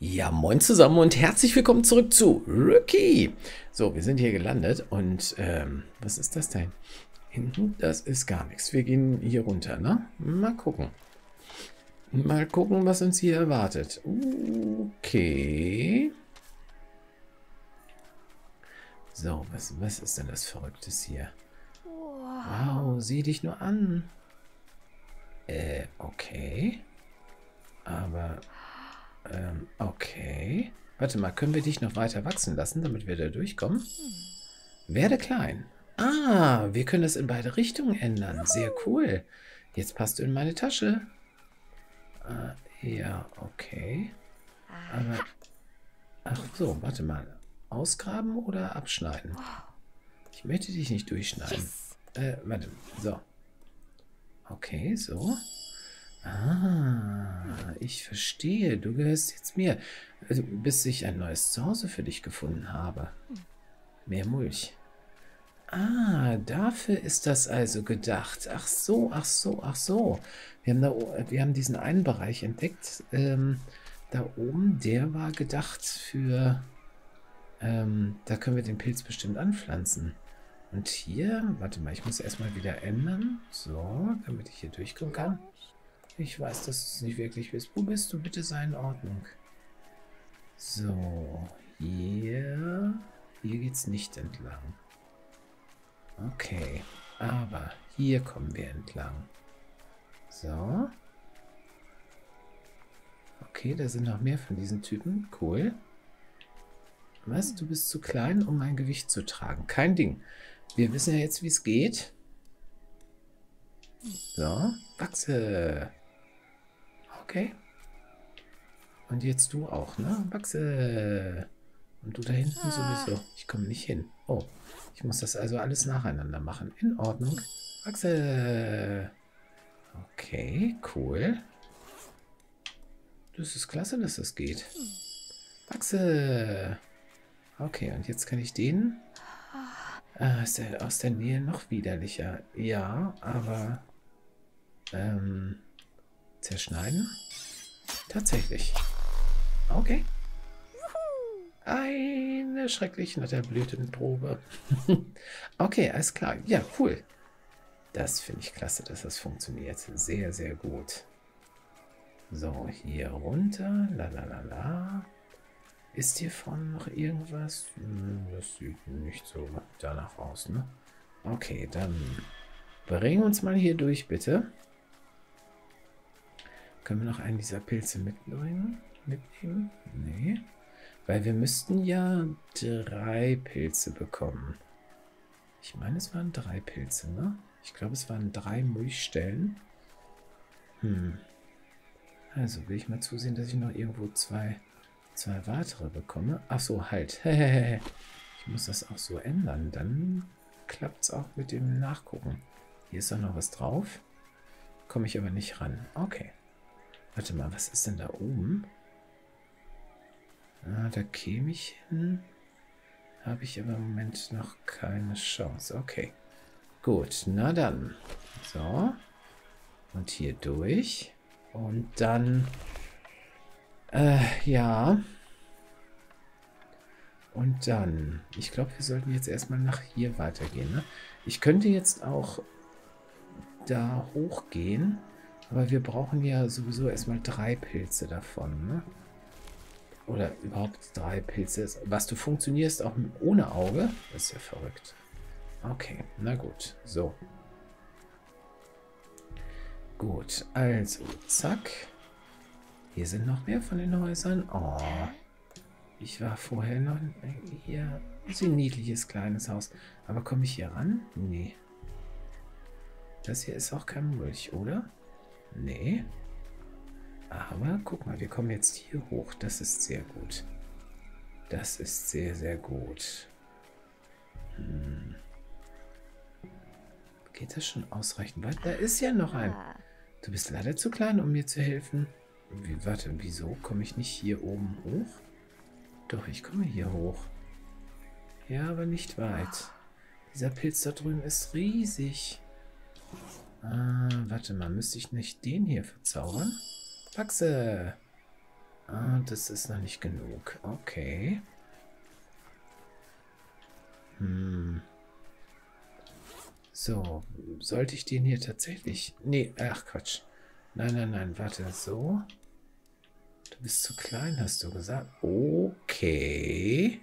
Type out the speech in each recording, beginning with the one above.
Ja, moin zusammen und herzlich willkommen zurück zu Rookie. So, wir sind hier gelandet und was ist das denn? Hinten, das ist gar nichts. Wir gehen hier runter, ne? Mal gucken. Mal gucken, was uns hier erwartet. Okay. So, was ist denn das Verrücktes hier? Wow, sieh dich nur an. Okay. Aber, okay. Warte mal, können wir dich noch weiter wachsen lassen, damit wir da durchkommen? Werde klein. Ah, wir können das in beide Richtungen ändern. Sehr cool. Jetzt passt du in meine Tasche. Ja, okay. Aber, ach so, warte mal. Ausgraben oder abschneiden? Ich möchte dich nicht durchschneiden. Warte, so. Okay, so. Ah, ich verstehe. Du gehörst jetzt mir. Bis ich ein neues Zuhause für dich gefunden habe. Mehr Mulch. Ah, dafür ist das also gedacht. Ach so, ach so, ach so. Wir haben diesen einen Bereich entdeckt. Da oben, der war gedacht für... da können wir den Pilz bestimmt anpflanzen. Und hier, warte mal, ich muss erstmal wieder ändern. So, damit ich hier durchkommen kann. Ich weiß, dass du es nicht wirklich bist. Wo bist du? Bitte sei in Ordnung. So, hier geht's nicht entlang. Okay, aber hier kommen wir entlang. So. Okay, da sind noch mehr von diesen Typen. Cool. Was? Du bist zu klein, um mein Gewicht zu tragen. Kein Ding. Wir wissen ja jetzt, wie es geht. So, wachse. Okay. Und jetzt du auch, ne? Wachse. Und du da hinten sowieso. Ich komme nicht hin. Oh, ich muss das also alles nacheinander machen. In Ordnung. Wachse. Okay, cool. Das ist klasse, dass das geht. Wachse. Okay, und jetzt kann ich den... ist der aus der Nähe noch widerlicher? Ja, aber... zerschneiden? Tatsächlich. Okay. Eine schrecklich nette Blütenprobe. Okay, alles klar. Ja, cool. Das finde ich klasse, dass das funktioniert. Sehr, sehr gut. So, hier runter. La. Ist hier vorne noch irgendwas? Das sieht nicht so danach aus, ne? Okay, dann bring uns mal hier durch, bitte. Können wir noch einen dieser Pilze mitnehmen? Nee. Weil wir müssten ja 3 Pilze bekommen. Ich meine, es waren 3 Pilze, ne? Ich glaube, es waren 3 Mulchstellen. Also will ich mal zusehen, dass ich noch irgendwo zwei weitere bekomme. Ach so, halt. Ich muss das auch so ändern. Dann klappt es auch mit dem Nachgucken. Hier ist doch noch was drauf. Komme ich aber nicht ran. Okay. Warte mal, was ist denn da oben? Ah, da käme ich hin. Habe ich aber im Moment noch keine Chance. Okay. Gut, na dann. So. Und hier durch. Und dann... ja. Und dann... Ich glaube, wir sollten jetzt erstmal nach hier weitergehen, ne? Ich könnte jetzt auch da hochgehen. Aber wir brauchen ja sowieso erstmal 3 Pilze davon, ne? Oder überhaupt 3 Pilze. Was, du funktionierst auch ohne Auge? Das ist ja verrückt. Okay, na gut. So. Gut, also, zack. Hier sind noch mehr von den Häusern. Oh, ich war vorher noch hier. Das ist ein niedliches kleines Haus. Aber komme ich hier ran? Nee. Das hier ist auch kein Mulch, oder? Nee. Aber guck mal, wir kommen jetzt hier hoch. Das ist sehr gut. Das ist sehr, sehr gut. Geht das schon ausreichend weit? Da ist ja noch ein. Du bist leider zu klein, um mir zu helfen. Warte, wieso komme ich nicht hier oben hoch? Doch, ich komme hier hoch. Ja, aber nicht weit. Dieser Pilz da drüben ist riesig. Ah, warte mal, müsste ich nicht den hier verzaubern? Wachse! Ah, das ist noch nicht genug. Okay. So, sollte ich den hier tatsächlich... Nee, ach Quatsch. Nein, nein, nein, warte, so. Du bist zu klein, hast du gesagt. Okay.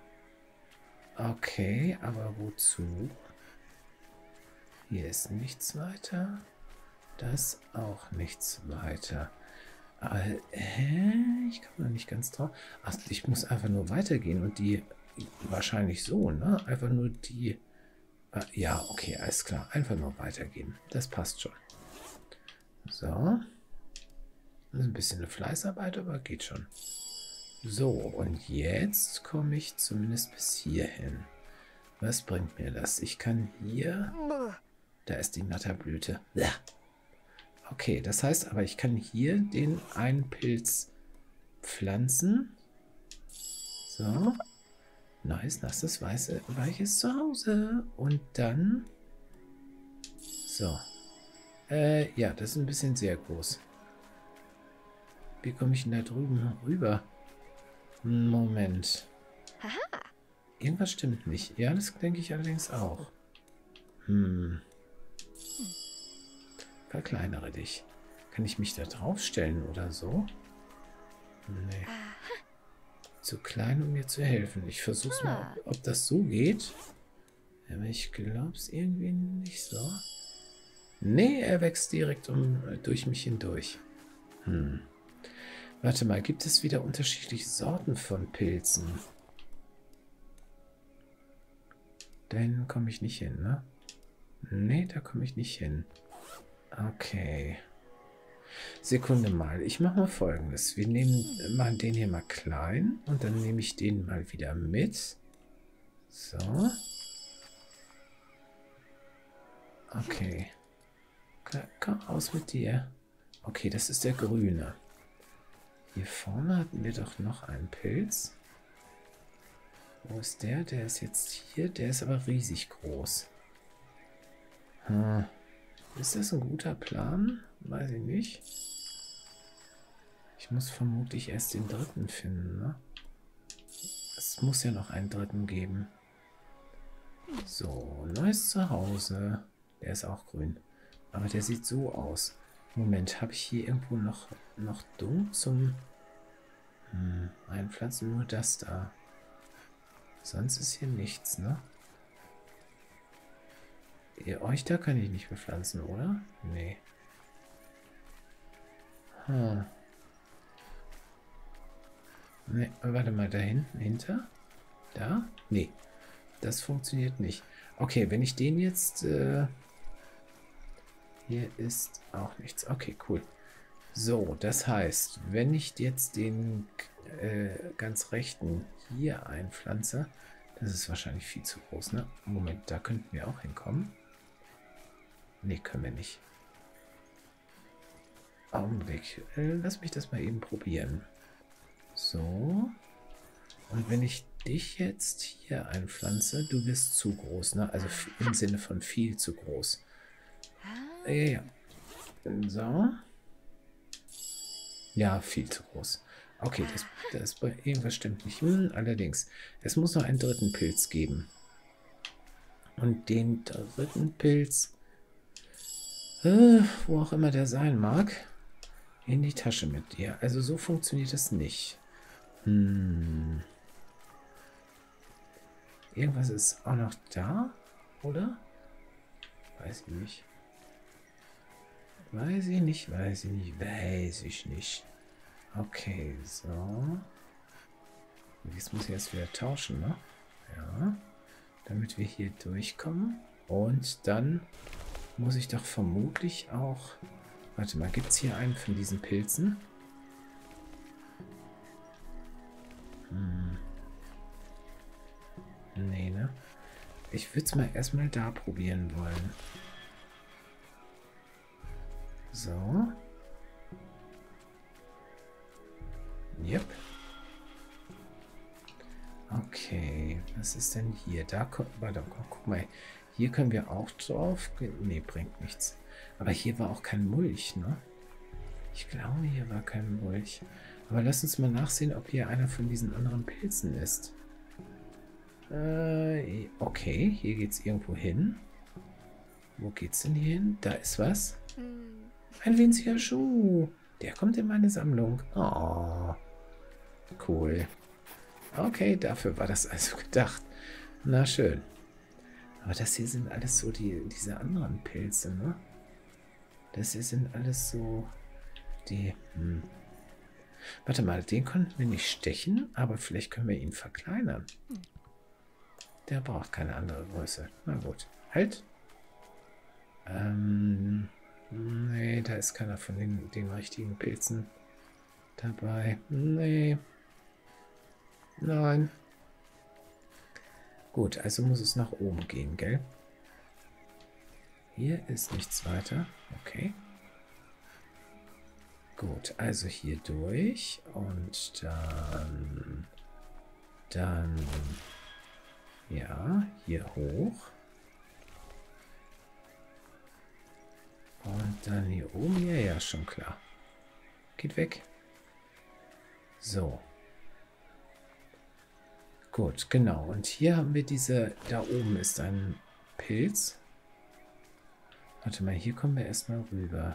Okay, aber wozu? Hier ist nichts weiter. Das auch nichts weiter. Ich komme noch nicht ganz drauf. Ach, ich muss einfach nur weitergehen und die... Wahrscheinlich so, ne? Einfach nur die... ja, okay, alles klar. Einfach nur weitergehen. Das passt schon. So. Das ist ein bisschen eine Fleißarbeit, aber geht schon. So, und jetzt komme ich zumindest bis hierhin. Was bringt mir das? Ich kann hier... Da ist die Natterblüte. Okay, das heißt aber, ich kann hier den einen Pilz pflanzen. So. Neues, nasses, weiches Zuhause. Und dann... So. Ja, das ist ein bisschen sehr groß. Wie komme ich denn da drüben rüber? Moment. Irgendwas stimmt nicht. Ja, das denke ich allerdings auch. Verkleinere dich. Kann ich mich da draufstellen oder so? Nee. Zu klein, um mir zu helfen. Ich versuche mal, ob das so geht. Aber ich glaube es irgendwie nicht so. Nee, er wächst direkt durch mich hindurch. Warte mal, gibt es wieder unterschiedliche Sorten von Pilzen? Dahin komme ich nicht hin, ne? Nee, da komme ich nicht hin. Okay. Sekunde mal. Ich mache mal Folgendes. Wir machen den hier mal klein und dann nehme ich den mal wieder mit. So. Okay. Komm raus mit dir. Okay, das ist der grüne. Hier vorne hatten wir doch noch einen Pilz. Wo ist der? Der ist jetzt hier. Der ist aber riesig groß. Ist das ein guter Plan? Weiß ich nicht. Ich muss vermutlich erst den dritten finden, ne? Es muss ja noch einen dritten geben. So, neues Zuhause. Der ist auch grün. Aber der sieht so aus. Moment, habe ich hier irgendwo noch Dung zum Einpflanzen? Nur das da. Sonst ist hier nichts, ne? Euch da kann ich nicht bepflanzen, oder? Nee. Nee, warte mal, da hinten, hinter? Da? Nee, das funktioniert nicht. Okay, wenn ich den jetzt... hier ist auch nichts. Okay, cool. So, das heißt, wenn ich jetzt den ganz rechten hier einpflanze, das ist wahrscheinlich viel zu groß, ne? Moment, da könnten wir auch hinkommen. Nee, können wir nicht. Augenblick. Lass mich das mal eben probieren. So. Und wenn ich dich jetzt hier einpflanze, du wirst zu groß, ne? Also im Sinne von viel zu groß. Ja. So. Ja, viel zu groß. Okay, das irgendwas stimmt nicht. Allerdings, es muss noch einen dritten Pilz geben. Und den dritten Pilz, wo auch immer der sein mag, in die Tasche mit dir. Also so funktioniert das nicht. Irgendwas ist auch noch da, oder? Weiß ich nicht. Weiß ich nicht, weiß ich nicht, weiß ich nicht. Okay, so. Jetzt muss ich erst wieder tauschen, ne? Ja. Damit wir hier durchkommen. Und dann muss ich doch vermutlich auch... Warte mal, gibt es hier einen von diesen Pilzen? Nee, ne? Ich würde es mal erstmal da probieren wollen. So. Yep. Okay, was ist denn hier? Da kommt, warte, guck mal. Hier können wir auch drauf. Nee, bringt nichts. Aber hier war auch kein Mulch, ne? Ich glaube, hier war kein Mulch. Aber lass uns mal nachsehen, ob hier einer von diesen anderen Pilzen ist. Okay, hier geht's irgendwo hin. Wo geht's denn hier hin? Da ist was. Ein winziger Schuh. Der kommt in meine Sammlung. Oh, cool. Okay, dafür war das also gedacht. Na schön. Aber das hier sind alles so diese anderen Pilze, ne? Das hier sind alles so die... Warte mal, den konnten wir nicht stechen, aber vielleicht können wir ihn verkleinern. Der braucht keine andere Größe. Na gut. Halt. Nee, da ist keiner von den richtigen Pilzen dabei. Nee. Nein. Gut, also muss es nach oben gehen, gell? Hier ist nichts weiter. Okay. Gut, also hier durch und dann, ja, hier hoch. Und dann hier oben, ja, schon klar. Geht weg. So. Gut, genau. Und hier haben wir da oben ist ein Pilz. Warte mal, hier kommen wir erstmal rüber.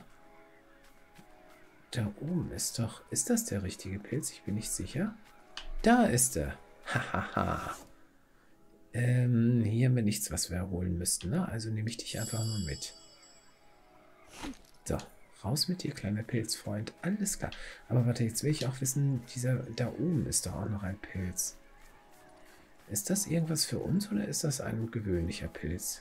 Da oben ist das der richtige Pilz? Ich bin nicht sicher. Da ist er. Hahaha. Hier haben wir nichts, was wir holen müssten, ne? Also nehme ich dich einfach mal mit. So, raus mit dir, kleiner Pilzfreund. Alles klar. Aber warte, jetzt will ich auch wissen, da oben ist doch auch noch ein Pilz. Ist das irgendwas für uns oder ist das ein gewöhnlicher Pilz?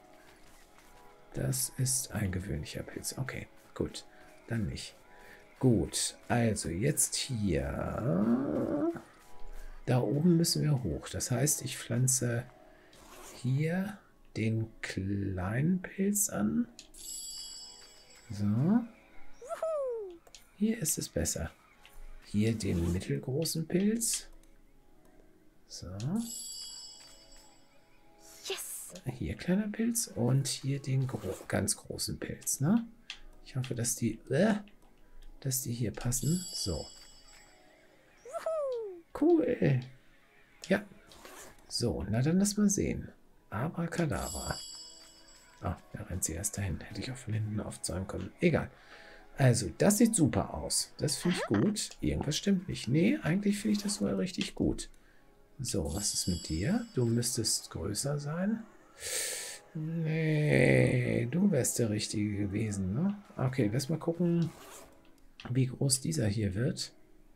Das ist ein gewöhnlicher Pilz. Okay, gut. Dann nicht. Gut, also jetzt hier. Da oben müssen wir hoch. Das heißt, ich pflanze hier den kleinen Pilz an. So. Hier ist es besser. Hier den mittelgroßen Pilz. So. Yes. Hier kleiner Pilz und hier den ganz großen Pilz, ne? Ich hoffe, dass die hier passen. So. Cool. Ja. So, na dann lass mal sehen. Abracadabra. Ah, da rennt sie erst dahin. Hätte ich auch von hinten aufzäumen können. Egal. Also, das sieht super aus. Das finde ich gut. Irgendwas stimmt nicht. Nee, eigentlich finde ich das sogar richtig gut. So, was ist mit dir? Du müsstest größer sein. Nee, du wärst der Richtige gewesen, ne? Okay, lass mal gucken, wie groß dieser hier wird.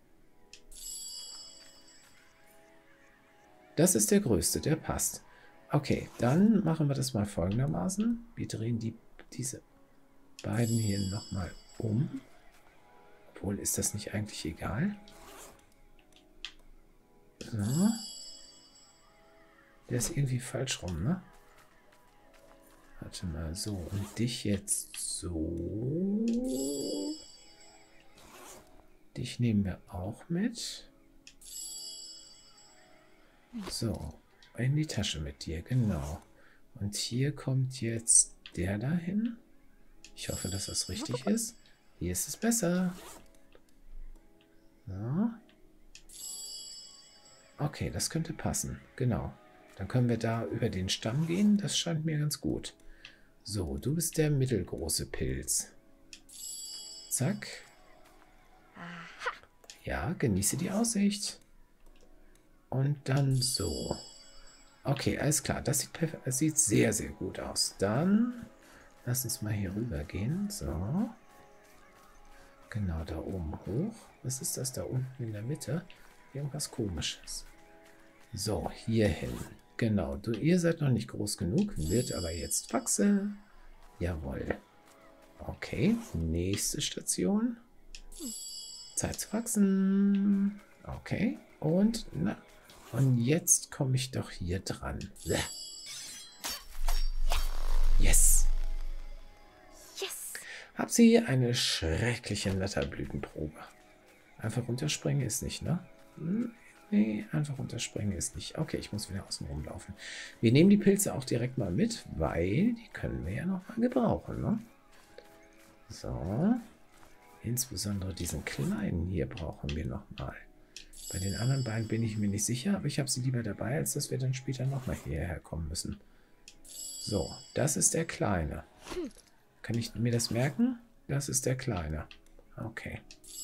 Das ist der größte, der passt. Okay, dann machen wir das mal folgendermaßen. Wir drehen diese beiden hier nochmal um. Obwohl, ist das nicht eigentlich egal? So. Der ist irgendwie falsch rum, ne? Warte mal, so. Und dich jetzt so. Dich nehmen wir auch mit. So. In die Tasche mit dir, genau. Und hier kommt jetzt der dahin. Ich hoffe, dass das richtig ist. Hier ist es besser. So. Okay, das könnte passen. Genau. Dann können wir da über den Stamm gehen. Das scheint mir ganz gut. So, du bist der mittelgroße Pilz. Zack. Ja, genieße die Aussicht. Und dann so. Okay, alles klar. Das sieht sehr, sehr gut aus. Dann lass uns mal hier rüber gehen. So. Genau, da oben hoch. Was ist das da unten in der Mitte? Irgendwas Komisches. So, hier hin. Genau, ihr seid noch nicht groß genug, wird aber jetzt wachsen. Jawohl. Okay, nächste Station. Zeit zu wachsen. Okay, und jetzt komme ich doch hier dran. Yes. Yes. Hab sie eine schreckliche Natterblütenprobe. Einfach runterspringen ist nicht, ne? Nee, einfach runterspringen ist nicht. Okay, ich muss wieder außen rumlaufen. Wir nehmen die Pilze auch direkt mal mit, weil die können wir ja noch mal gebrauchen, ne? So. Insbesondere diesen kleinen hier brauchen wir nochmal. Bei den anderen beiden bin ich mir nicht sicher, aber ich habe sie lieber dabei, als dass wir dann später nochmal hierher kommen müssen. So, das ist der Kleine. Kann ich mir das merken? Das ist der Kleine. Okay.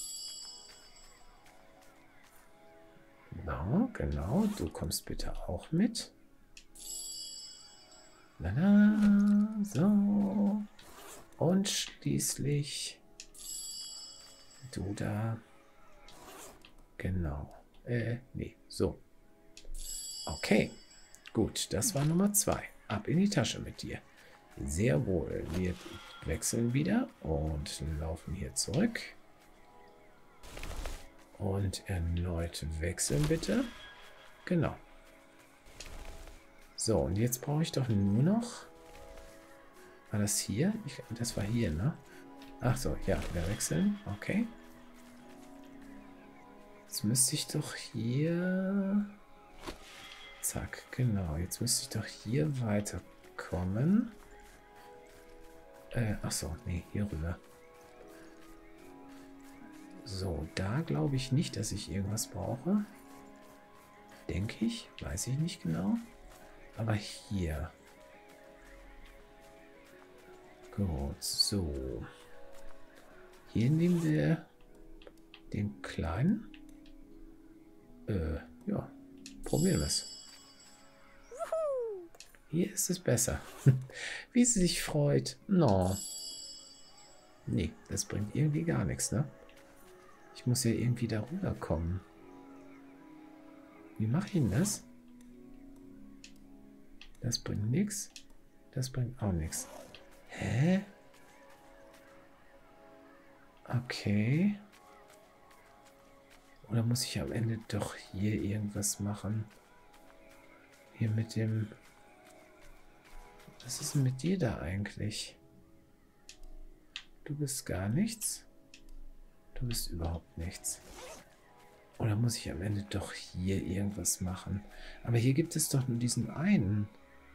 Genau, genau. Du kommst bitte auch mit. Lala, so. Und schließlich du da. Genau. Nee, so. Okay. Gut, das war Nummer 2. Ab in die Tasche mit dir. Sehr wohl. Wir wechseln wieder und laufen hier zurück. Und erneut wechseln bitte. Genau. So, und jetzt brauche ich doch nur noch... War das hier? Das war hier, ne? Ach so, ja, wieder wechseln. Okay. Jetzt müsste ich doch hier... Zack, genau. Jetzt müsste ich doch hier weiterkommen. Ach so, nee, hier rüber. So, da glaube ich nicht, dass ich irgendwas brauche. Denke ich. Weiß ich nicht genau. Aber hier. Gut, so. Hier nehmen wir den kleinen. Ja, probieren wir es. Hier ist es besser. Wie sie sich freut. No. Nee, das bringt irgendwie gar nichts, ne? Ich muss ja irgendwie darüber kommen. Wie mache ich denn das? Das bringt nichts. Das bringt auch nichts. Hä? Okay. Oder muss ich am Ende doch hier irgendwas machen? Hier mit dem... Was ist denn mit dir da eigentlich? Du bist gar nichts. Du bist überhaupt nichts. Oder muss ich am Ende doch hier irgendwas machen? Aber hier gibt es doch nur diesen einen.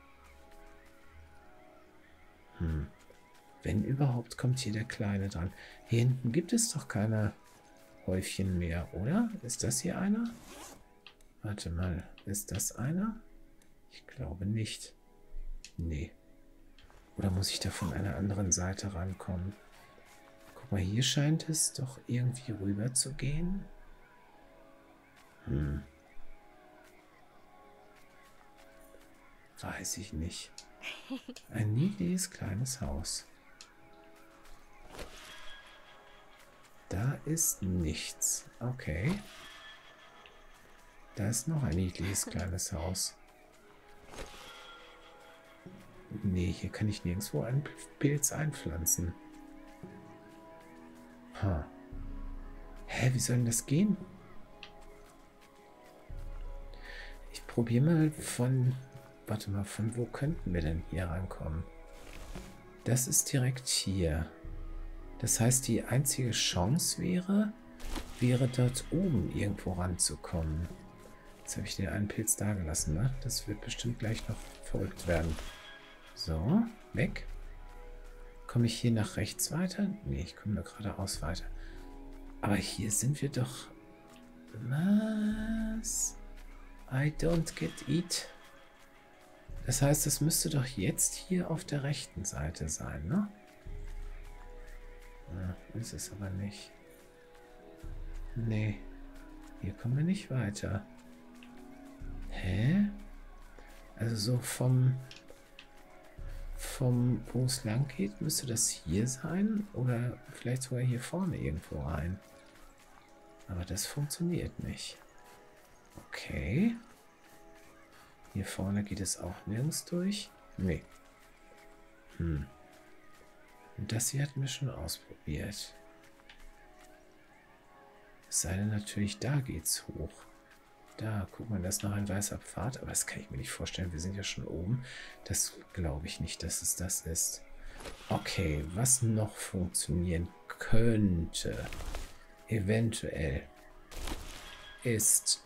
Wenn überhaupt, kommt hier der Kleine dran. Hier hinten gibt es doch keine Häufchen mehr, oder? Ist das hier einer? Warte mal, ist das einer? Ich glaube nicht. Nee. Oder muss ich da von einer anderen Seite rankommen? Guck mal, hier scheint es doch irgendwie rüber zu gehen. Weiß ich nicht. Ein niedliches kleines Haus. Da ist nichts. Okay. Da ist noch ein niedliches kleines Haus. Nee, hier kann ich nirgendwo einen Pilz einpflanzen. Hä, wie soll denn das gehen? Ich probiere mal von... Warte mal, von wo könnten wir denn hier rankommen? Das ist direkt hier. Das heißt, die einzige Chance wäre dort oben irgendwo ranzukommen. Jetzt habe ich den einen Pilz da gelassen, ne? Das wird bestimmt gleich noch verrückt werden. So, weg. Komme ich hier nach rechts weiter? Nee, ich komme da geradeaus weiter. Aber hier sind wir doch... Was? I don't get it. Das heißt, es müsste doch jetzt hier auf der rechten Seite sein, ne? Ja, ist es aber nicht. Nee. Hier kommen wir nicht weiter. Hä? Also so vom wo es lang geht, müsste das hier sein? Oder vielleicht sogar hier vorne irgendwo rein. Aber das funktioniert nicht. Okay. Hier vorne geht es auch nirgends durch. Nee. Und das hier hatten wir schon ausprobiert. Es sei denn natürlich, da geht's hoch. Da, guck mal, da ist noch ein weißer Pfad, aber das kann ich mir nicht vorstellen. Wir sind ja schon oben. Das glaube ich nicht, dass es das ist. Okay, was noch funktionieren könnte, eventuell, ist,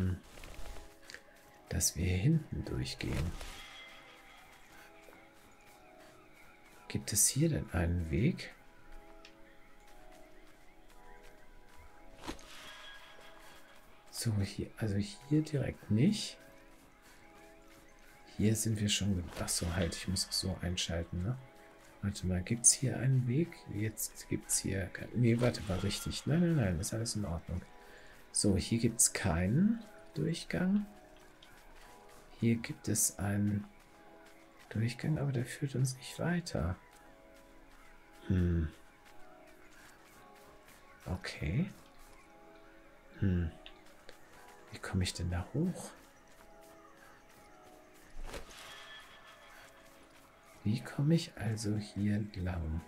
dass wir hier hinten durchgehen. Gibt es hier denn einen Weg? So, hier, also hier direkt nicht. Hier sind wir schon... Ach so, halt, ich muss auch so einschalten, ne? Warte mal, gibt es hier einen Weg? Jetzt gibt es hier... Nee, warte, war richtig. Nein, nein, nein, ist alles in Ordnung. So, hier gibt es keinen Durchgang. Hier gibt es einen Durchgang, aber der führt uns nicht weiter. Okay. Wie komme ich denn da hoch? Wie komme ich also hier entlang?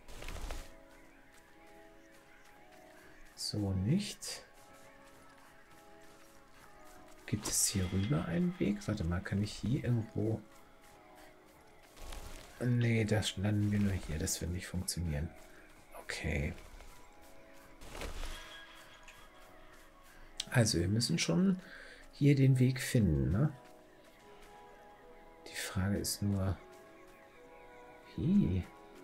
So nicht. Gibt es hier rüber einen Weg? Warte mal, kann ich hier irgendwo... Nee, da landen wir nur hier. Das wird nicht funktionieren. Okay. Also, wir müssen schon hier den Weg finden, ne? Die Frage ist nur... Wie?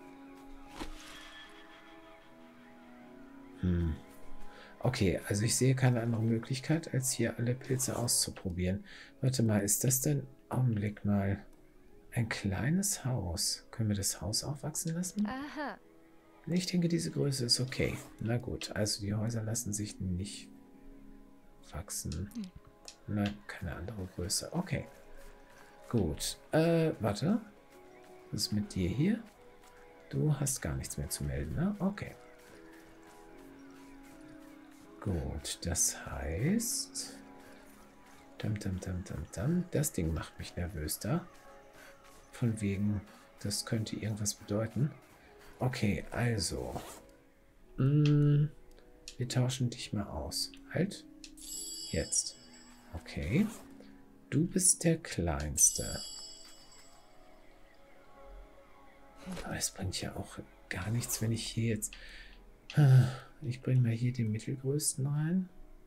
Okay, also ich sehe keine andere Möglichkeit, als hier alle Pilze auszuprobieren. Warte mal, ist das denn... Augenblick mal... Ein kleines Haus. Können wir das Haus aufwachsen lassen? Aha. Ich denke, diese Größe ist okay. Na gut, also die Häuser lassen sich nicht wachsen. Nein, keine andere Größe. Okay. Gut. Warte. Was ist mit dir hier? Du hast gar nichts mehr zu melden, ne? Okay. Gut, das heißt... Das Ding macht mich nervös da. Von wegen, das könnte irgendwas bedeuten. Okay, also. Wir tauschen dich mal aus. Halt. Jetzt. Okay. Du bist der Kleinste. Aber es bringt ja auch gar nichts, wenn ich hier jetzt... Ich bringe mal hier den Mittelgrößten rein.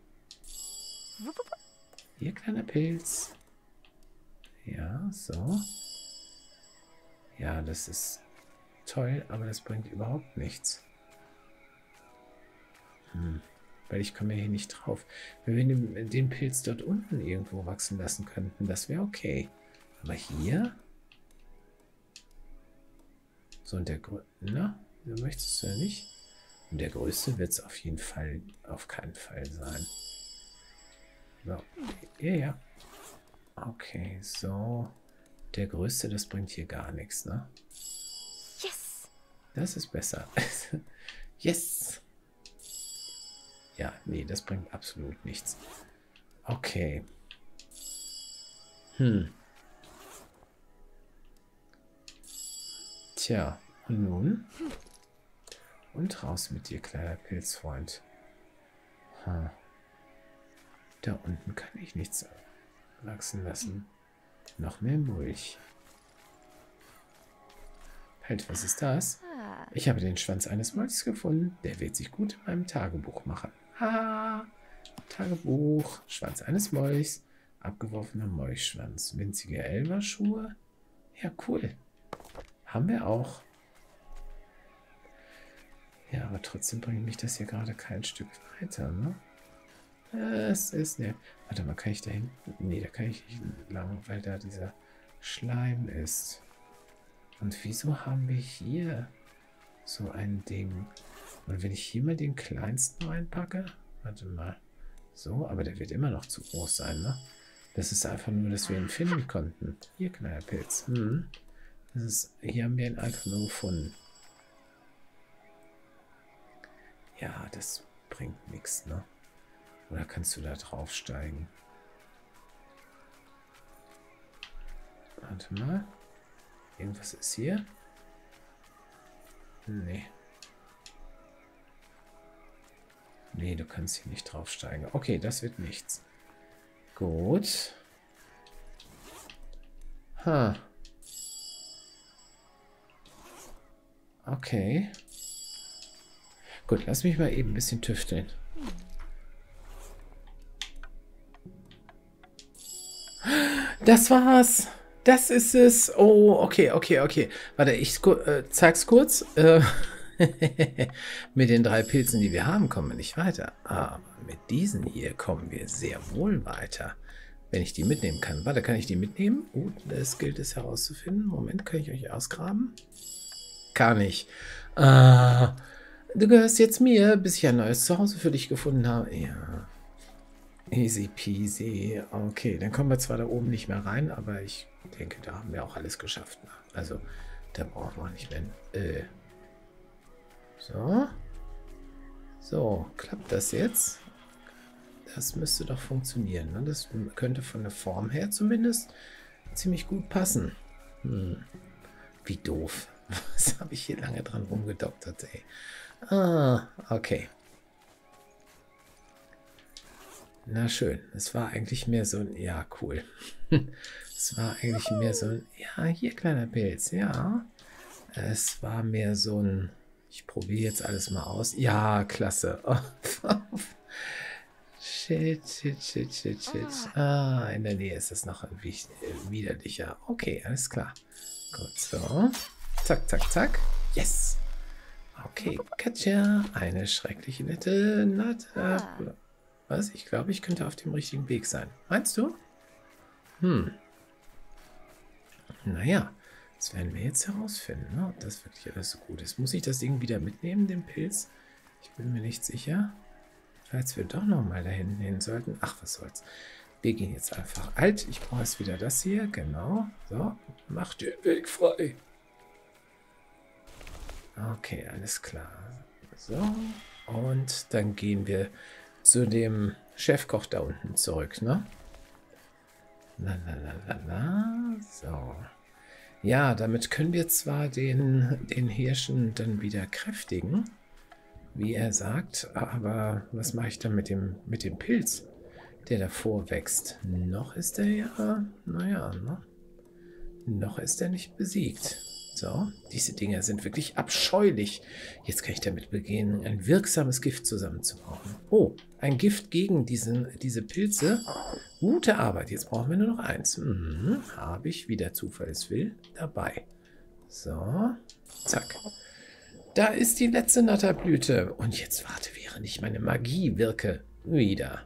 Hier, kleiner Pilz. Ja, so. Ja, das ist toll, aber das bringt überhaupt nichts. Weil ich komme hier nicht drauf. Wenn wir den Pilz dort unten irgendwo wachsen lassen könnten, das wäre okay. Aber hier? So, und der Größte, na, du möchtest ja nicht. Und der Größte wird es auf jeden Fall, auf keinen Fall sein. So, ja. Okay, so. Der Größte, das bringt hier gar nichts, ne? Yes. Das ist besser. Yes. Ja, nee, das bringt absolut nichts. Okay. Tja, und nun? Und raus mit dir, kleiner Pilzfreund. Da unten kann ich nichts wachsen lassen. Noch mehr Mulch. Halt, was ist das? Ich habe den Schwanz eines Molchs gefunden. Der wird sich gut in meinem Tagebuch machen. Ha! Tagebuch. Schwanz eines Molchs. Abgeworfener Molchschwanz. Winzige Elberschuhe. Ja, cool. Haben wir auch. Ja, aber trotzdem bringt mich das hier gerade kein Stück weiter, ne? Es ist ne. Warte mal, kann ich da hinten? Nee, da kann ich nicht lang, weil da dieser Schleim ist. Und wieso haben wir hier so ein Ding? Und wenn ich hier mal den kleinsten reinpacke? Warte mal. So, aber der wird immer noch zu groß sein, ne? Das ist einfach nur, dass wir ihn finden konnten. Hier, kleiner Pilz. Das ist, hier haben wir ihn einfach nur gefunden. Ja, das bringt nichts, ne? Oder kannst du da draufsteigen? Warte mal. Irgendwas ist hier? Nee. Nee, du kannst hier nicht draufsteigen. Okay, das wird nichts. Gut. Okay. Gut, lass mich mal eben ein bisschen tüfteln. Das war's. Das ist es. Oh, okay. Warte, ich zeig's kurz. Mit den 3 Pilzen, die wir haben, kommen wir nicht weiter. Aber mit diesen hier kommen wir sehr wohl weiter. Wenn ich die mitnehmen kann. Warte, kann ich die mitnehmen? Das gilt es herauszufinden. Moment, kann ich euch ausgraben? Kann ich. Du gehörst jetzt mir, bis ich ein neues Zuhause für dich gefunden habe. Ja. Easy peasy. Okay, dann kommen wir zwar da oben nicht mehr rein, aber ich denke, da haben wir auch alles geschafft. Also, da brauchen wir nicht mehr. So. So, klappt das jetzt? Das müsste doch funktionieren. Ne? Das könnte von der Form her zumindest ziemlich gut passen. Wie doof. Was habe ich hier lange dran rumgedoktert, ey? Okay. Na schön. Es war eigentlich mehr so ein... Ja, cool. Es war eigentlich mehr so ein... Ja, hier, kleiner Pilz. Ja. Es war mehr so ein... Ich probiere jetzt alles mal aus. Ja, klasse. Shit. In der Nähe ist es noch irgendwie widerlicher. Okay, alles klar. Gut, so. Zack. Yes. Okay, Katja. Eine schreckliche nette Natte. Was? Ich glaube, ich könnte auf dem richtigen Weg sein. Meinst du? Naja, das werden wir jetzt herausfinden, ne? Ob das wirklich alles so gut ist. Muss ich das Ding wieder mitnehmen, den Pilz? Ich bin mir nicht sicher. Falls wir doch nochmal da hinten hin sollten. Ach, was soll's. Wir gehen jetzt einfach. Halt, ich brauche jetzt wieder das hier. Genau. So, mach den Weg frei. Okay, alles klar. So, und dann gehen wir zu dem Chefkoch da unten zurück, ne? So. Ja, damit können wir zwar den Hirschen dann wieder kräftigen, wie er sagt, aber was mache ich dann mit dem Pilz, der davor wächst? Noch ist er ja, naja, ne? Noch ist er nicht besiegt. So, diese Dinger sind wirklich abscheulich. Jetzt kann ich damit beginnen, ein wirksames Gift zusammenzubauen. Oh, ein Gift gegen diese Pilze. Gute Arbeit, jetzt brauchen wir nur noch eins. Habe ich, wie der Zufall es will, dabei. So, zack. Da ist die letzte Natterblüte. Und jetzt warte, während ich meine Magie wirke. Wieder.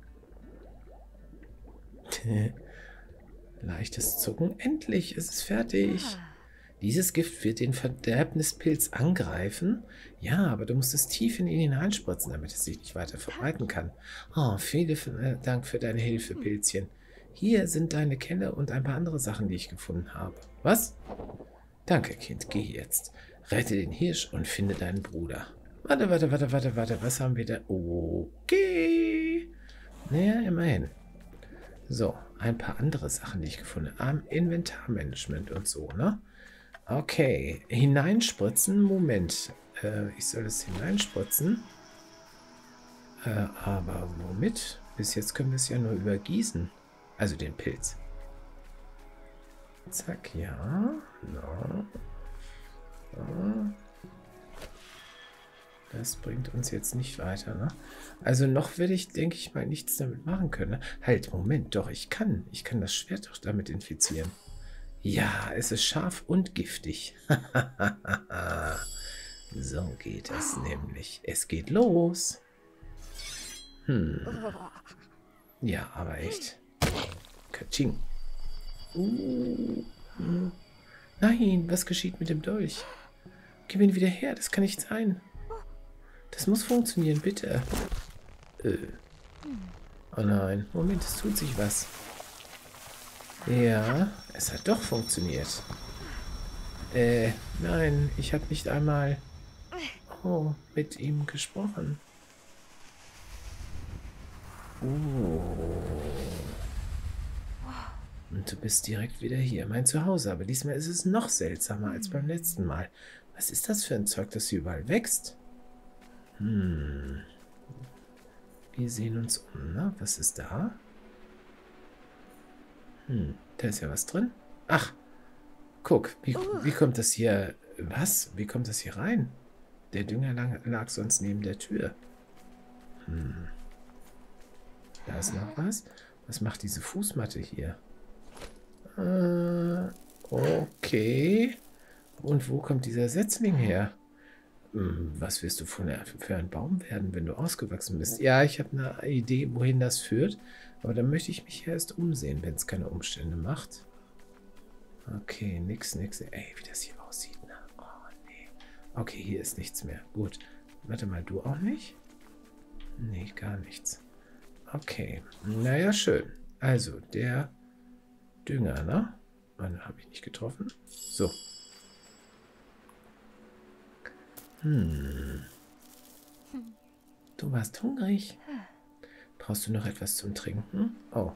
Leichtes Zucken. Endlich ist es fertig. Dieses Gift wird den Verderbnispilz angreifen. Ja, aber du musst es tief in ihn hineinspritzen, damit es sich nicht weiter verbreiten kann. Oh, vielen Dank für deine Hilfe, Pilzchen. Hier sind deine Kelle und ein paar andere Sachen, die ich gefunden habe. Was? Danke, Kind. Geh jetzt. Rette den Hirsch und finde deinen Bruder. Warte. Was haben wir da? Okay. Naja, immerhin. So, ein paar andere Sachen, die ich gefunden habe. Inventarmanagement und so, ne? Okay, hineinspritzen. Moment. Ich soll es hineinspritzen. Aber womit? Bis jetzt können wir es ja nur übergießen. Also den Pilz. Zack, ja. No. So. Das bringt uns jetzt nicht weiter, ne? Also noch werde ich, denke ich mal, nichts damit machen können. Ne? Halt, Moment, doch, ich kann. Ich kann das Schwert doch damit infizieren. Ja, es ist scharf und giftig. So geht es nämlich. Es geht los. Ja, aber echt. Katsching. Nein, was geschieht mit dem Dolch? Gib ihn wieder her, das kann nicht sein. Das muss funktionieren, bitte. Oh nein, Moment, es tut sich was. Ja, es hat doch funktioniert. Nein, ich habe nicht einmal mit ihm gesprochen. Und du bist direkt wieder hier, mein Zuhause. Aber diesmal ist es noch seltsamer als beim letzten Mal. Was ist das für ein Zeug, das hier überall wächst? Wir sehen uns um, ne? Was ist da? Da ist ja was drin. Ach, guck, wie kommt das hier... Was? Wie kommt das hier rein? Der Dünger lag sonst neben der Tür. Da ist noch was. Was macht diese Fußmatte hier? Okay. Und wo kommt dieser Setzling her? Was wirst du für ein Baum werden, wenn du ausgewachsen bist? Ja, ich habe eine Idee, wohin das führt. Aber dann möchte ich mich erst umsehen, wenn es keine Umstände macht. Okay, nix. Ey, wie das hier aussieht. Ne? Oh, nee. Okay, hier ist nichts mehr. Gut. Warte mal, du auch nicht? Nee, gar nichts. Okay. Naja, schön. Also, der Dünger, ne? Habe ich nicht getroffen? So. Du warst hungrig. Brauchst du noch etwas zum Trinken? Oh.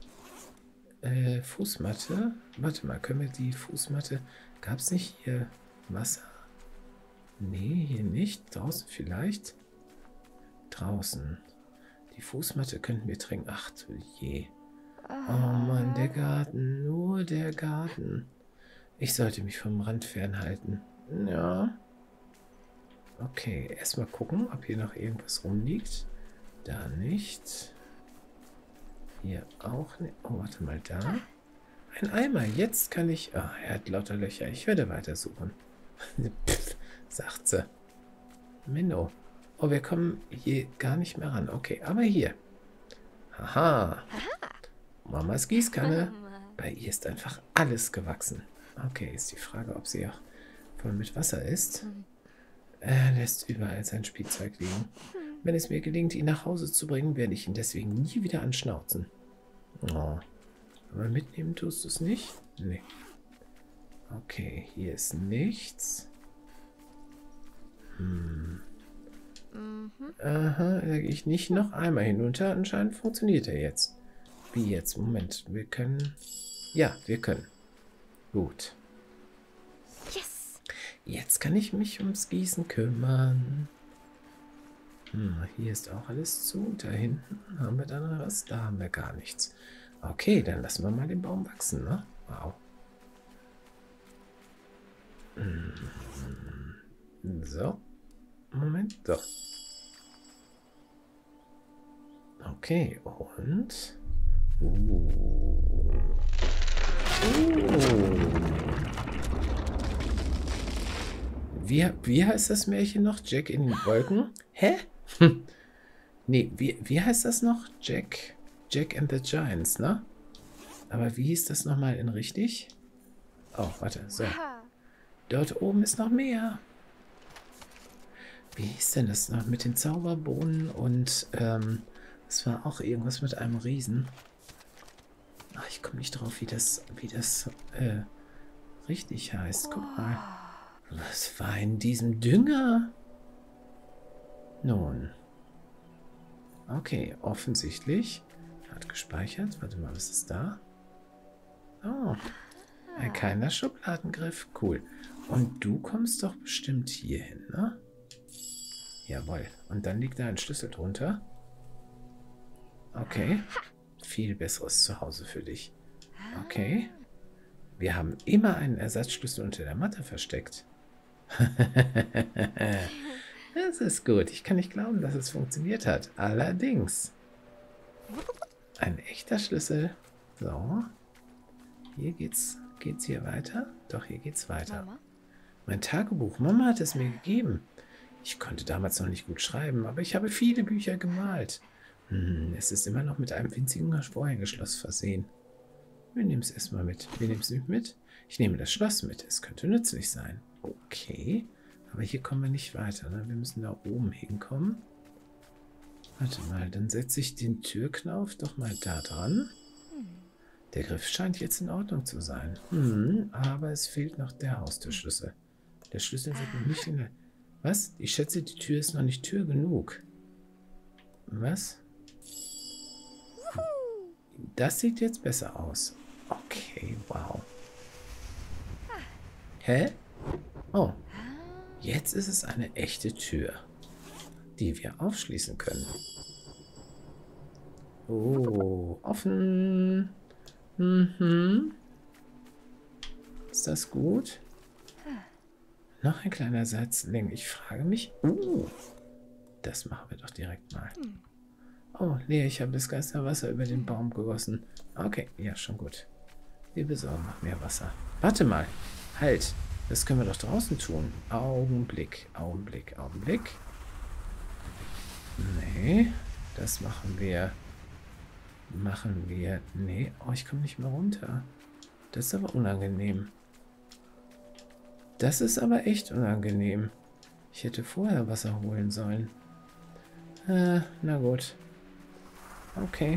Fußmatte. Warte mal, können wir die Fußmatte... Gab es nicht hier Wasser? Nee, hier nicht. Draußen vielleicht? Draußen. Die Fußmatte könnten wir trinken. Ach du je. Oh Mann, der Garten. Nur der Garten. Ich sollte mich vom Rand fernhalten. Ja. Okay, erstmal gucken, ob hier noch irgendwas rumliegt. Da nicht. Hier auch nicht. Oh, warte mal, da. Ein Eimer. Jetzt kann ich... Ah, er hat lauter Löcher. Ich werde weitersuchen. Pff, sagt sie. Menno. Oh, wir kommen hier gar nicht mehr ran. Okay, aber hier. Haha. Mamas Gießkanne. Bei ihr ist einfach alles gewachsen. Okay, ist die Frage, ob sie auch voll mit Wasser ist. Er lässt überall sein Spielzeug liegen. Wenn es mir gelingt, ihn nach Hause zu bringen, werde ich ihn deswegen nie wieder anschnauzen. Oh. Aber mitnehmen tust du es nicht? Nee. Okay, hier ist nichts. Aha, da gehe ich nicht noch einmal hinunter. Anscheinend funktioniert er jetzt. Wie jetzt? Moment, wir können... Ja, wir können. Gut. Yes. Jetzt kann ich mich ums Gießen kümmern. Hier ist auch alles zu. Da hinten haben wir dann was. Da haben wir gar nichts. Okay, dann lassen wir mal den Baum wachsen, ne? Wow. So. Moment, so. Okay, und... Wie heißt das Märchen noch? Jack in den Wolken? Hä? Nee, wie heißt das noch? Jack and the Giants, ne? Aber wie hieß das nochmal in richtig? Oh, warte, so. Dort oben ist noch mehr. Wie hieß denn das noch mit den Zauberbohnen und, es war auch irgendwas mit einem Riesen. Ach, ich komme nicht drauf, wie das richtig heißt. Guck mal. Was war in diesem Dünger? Nun. Okay, offensichtlich. Hat gespeichert. Warte mal, was ist da? Oh, ein kleiner Schubladengriff. Cool. Und du kommst doch bestimmt hier hin, ne? Jawohl. Und dann liegt da ein Schlüssel drunter. Okay. Viel besseres Zuhause für dich. Okay. Wir haben immer einen Ersatzschlüssel unter der Matte versteckt. Das ist gut. Ich kann nicht glauben, dass es funktioniert hat. Allerdings. Ein echter Schlüssel. So. Hier geht's hier weiter? Doch, hier geht's weiter. Mama? Mein Tagebuch. Mama hat es mir gegeben. Ich konnte damals noch nicht gut schreiben, aber ich habe viele Bücher gemalt. Es ist immer noch mit einem winzigen Vorhängeschloss versehen. Wir nehmen es erstmal mit. Wir nehmen es nicht mit. Ich nehme das Schloss mit. Es könnte nützlich sein. Okay. Aber hier kommen wir nicht weiter. Ne? Wir müssen da oben hinkommen. Warte mal, dann setze ich den Türknauf doch mal da dran. Der Griff scheint jetzt in Ordnung zu sein. Aber es fehlt noch der Haustürschlüssel. Der Schlüssel wird noch nicht in der... Was? Ich schätze, die Tür ist noch nicht Tür genug. Was? Das sieht jetzt besser aus. Okay, wow. Hä? Oh. Jetzt ist es eine echte Tür, die wir aufschließen können. Oh, offen. Ist das gut? Noch ein kleiner Setzling. Ich frage mich... das machen wir doch direkt mal. Oh, nee, ich habe das Geisterwasser über den Baum gegossen. Okay, ja, schon gut. Wir besorgen noch mehr Wasser. Warte mal. Halt. Das können wir doch draußen tun. Augenblick, Augenblick, Augenblick. Nee, das machen wir. Nee, oh, ich komme nicht mehr runter. Das ist aber unangenehm. Das ist aber echt unangenehm. Ich hätte vorher Wasser holen sollen. Na gut. Okay.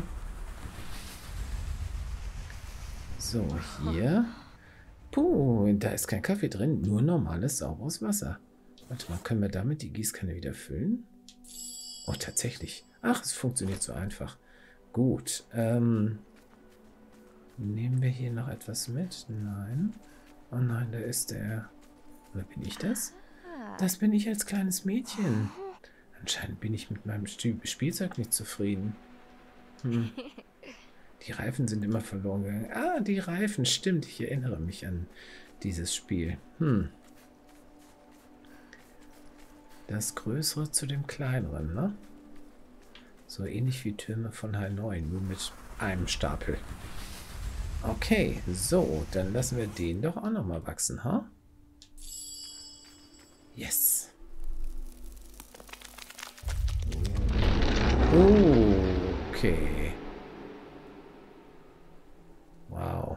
So, hier. Puh, da ist kein Kaffee drin. Nur normales, sauberes Wasser. Warte mal, können wir damit die Gießkanne wieder füllen? Oh, tatsächlich. Ach, es funktioniert so einfach. Gut. Nehmen wir hier noch etwas mit? Nein. Oh nein, da ist der... Oder bin ich das? Das bin ich als kleines Mädchen. Anscheinend bin ich mit meinem Spielzeug nicht zufrieden. Die Reifen sind immer verloren gegangen. Ah, die Reifen, stimmt. Ich erinnere mich an dieses Spiel. Das Größere zu dem Kleineren, ne? So ähnlich wie Türme von Hanoi, nur mit einem Stapel. Okay, so, dann lassen wir den doch auch nochmal wachsen, ha? Yes. Okay. Wow.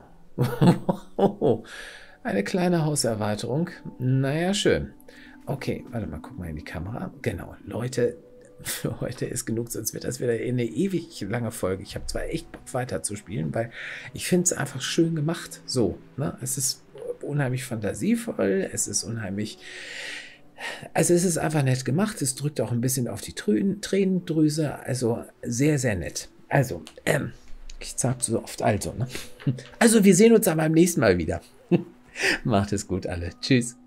Eine kleine Hauserweiterung. Naja, schön. Okay, warte mal, guck mal in die Kamera. Genau, Leute, für heute ist genug, sonst wird das wieder eine ewig lange Folge. Ich habe zwar echt Bock weiter zu spielen, weil ich finde es einfach schön gemacht. So, ne? Es ist unheimlich fantasievoll, es ist unheimlich... Also es ist einfach nett gemacht, es drückt auch ein bisschen auf die Tränendrüse, also sehr, sehr nett. Also, ich sag so oft also, ne? Also wir sehen uns aber beim nächsten Mal wieder. Macht es gut alle. Tschüss.